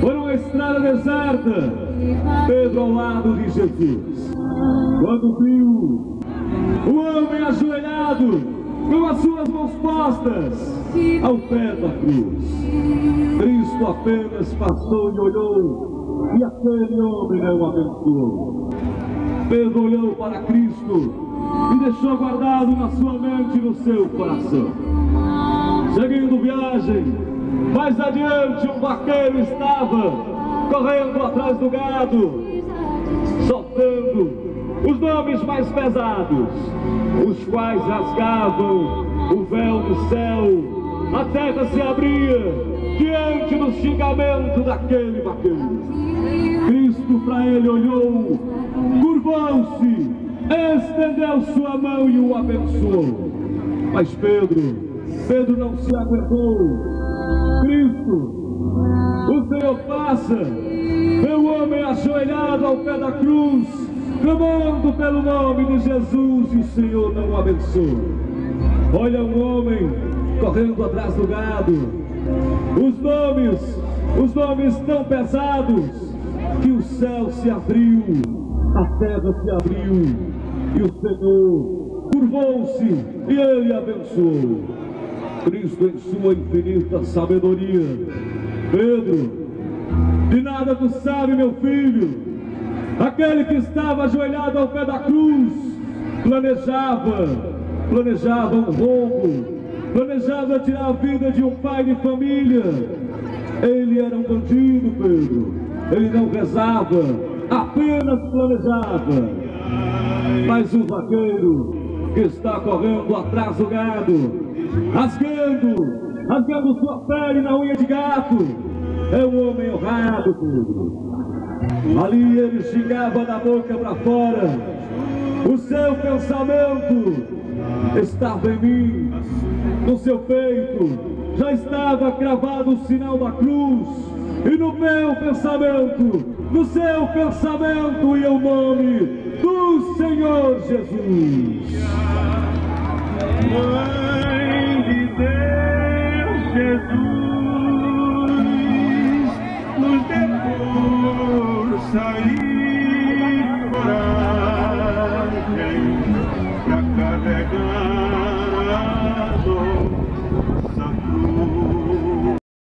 Por uma estrada deserta, Pedro ao lado de Jesus. Quando viu o homem ajoelhado, com as suas mãos postas ao pé da cruz, Cristo apenas passou e olhou, e aquele homem não abençoou. Pedro olhou para Cristo e deixou guardado na sua mente e no seu coração. Seguindo viagem, mais adiante um vaqueiro estava correndo atrás do gado, soltando os nomes mais pesados, os quais rasgavam o véu do céu. A terra se abria diante do xingamento daquele vaqueiro. Cristo para ele olhou, curvou-se, estendeu sua mão e o abençoou. Mas Pedro não se aguentou. Cristo, o Senhor passa, vê o homem ajoelhado ao pé da cruz, clamando pelo nome de Jesus, e o Senhor não o abençoa. Olha um homem correndo atrás do gado, os nomes tão pesados, que o céu se abriu, a terra se abriu, e o Senhor curvou-se e ele abençoou. Cristo em sua infinita sabedoria: Pedro, de nada tu sabe, meu filho. Aquele que estava ajoelhado ao pé da cruz planejava um roubo, planejava tirar a vida de um pai de família. Ele era um bandido, Pedro. Ele não rezava, apenas planejava. Mas o vaqueiro que está correndo atrás do gado, rasgando sua pele na unha de gato, é um homem honrado, Pedro. Ali ele xingava da boca para fora. O seu pensamento estava em mim, no seu peito já estava cravado o sinal da cruz, e no meu pensamento, no seu pensamento, ia o nome do Senhor Jesus. Mãe de Deus, Jesus, nos dê força e